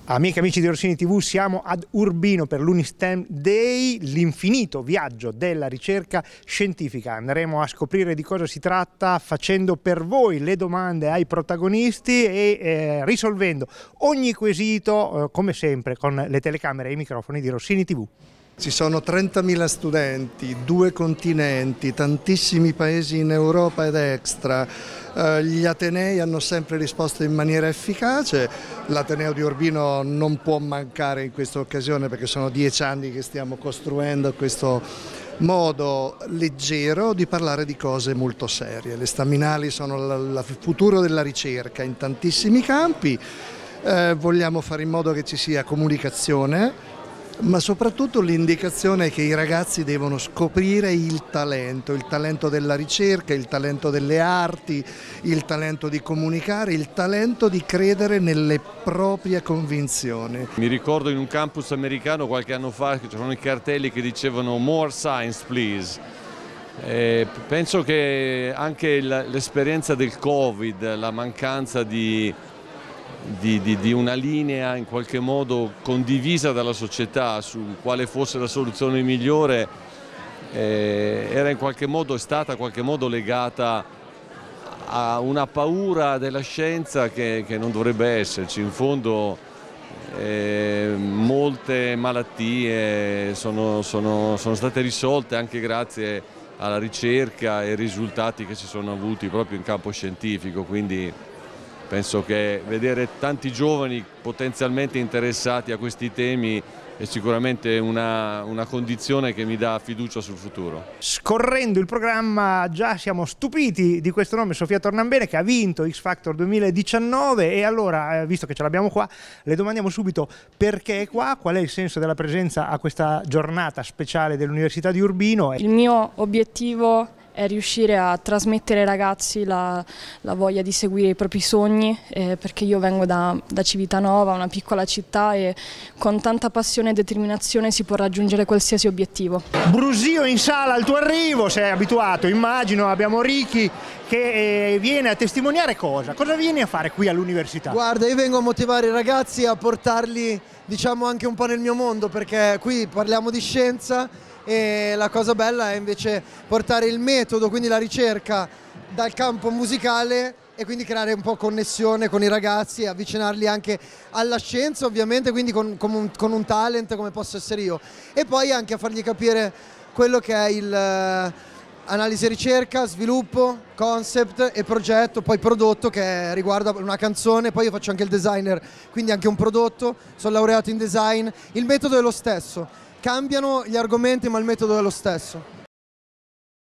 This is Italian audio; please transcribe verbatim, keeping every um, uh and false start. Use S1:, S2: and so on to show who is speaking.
S1: Amiche e amici di Rossini tivù, siamo ad Urbino per l'Unistem Day, l'infinito viaggio della ricerca scientifica. Andremo a scoprire di cosa si tratta facendo per voi le domande ai protagonisti e eh, risolvendo ogni quesito, eh, come sempre, con le telecamere e i microfoni di Rossini tivù.
S2: Ci sono trentamila studenti, due continenti, tantissimi paesi in Europa ed extra. Eh, gli Atenei hanno sempre risposto in maniera efficace. L'Ateneo di Urbino non può mancare in questa occasione perché sono dieci anni che stiamo costruendo questo modo leggero di parlare di cose molto serie. Le staminali sono il futuro della ricerca in tantissimi campi. Eh, vogliamo fare in modo che ci sia comunicazione, ma soprattutto l'indicazione che i ragazzi devono scoprire il talento, il talento della ricerca, il talento delle arti, il talento di comunicare, il talento di credere nelle proprie convinzioni.
S3: Mi ricordo in un campus americano qualche anno fa che c'erano i cartelli che dicevano "More science please". E penso che anche l'esperienza del Covid, la mancanza di Di, di, di una linea in qualche modo condivisa dalla società su quale fosse la soluzione migliore eh, era in qualche modo, è stata in qualche modo legata a una paura della scienza che, che non dovrebbe esserci. In fondo eh, molte malattie sono, sono, sono state risolte anche grazie alla ricerca e ai risultati che si sono avuti proprio in campo scientifico, quindi penso che vedere tanti giovani potenzialmente interessati a questi temi è sicuramente una, una condizione che mi dà fiducia sul futuro.
S1: Scorrendo il programma già siamo stupiti di questo nome, Sofia Tornambene, che ha vinto X Factor duemiladiciannove, e allora, visto che ce l'abbiamo qua, le domandiamo subito perché è qua, qual è il senso della presenza a questa giornata speciale dell'Università di Urbino.
S4: Il mio obiettivo è riuscire a trasmettere ai ragazzi la, la voglia di seguire i propri sogni, eh, perché io vengo da, da Civitanova, una piccola città, e con tanta passione e determinazione si può raggiungere qualsiasi obiettivo.
S1: Brusio in sala al tuo arrivo, sei abituato, immagino. Abbiamo Ricky che eh, viene a testimoniare cosa? Cosa vieni a fare qui all'università?
S5: Guarda, io vengo a motivare i ragazzi, a portarli, diciamo, anche un po' nel mio mondo, perché qui parliamo di scienza e la cosa bella è invece portare il metodo, quindi la ricerca, dal campo musicale e quindi creare un po' connessione con i ragazzi e avvicinarli anche alla scienza, ovviamente, quindi con, con, un, con un talent come posso essere io, e poi anche a fargli capire quello che è il eh, analisi e ricerca, sviluppo, concept e progetto, poi prodotto che riguarda una canzone. Poi io faccio anche il designer, quindi anche un prodotto, sono laureato in design. Il metodo è lo stesso, cambiano gli argomenti ma il metodo è lo stesso.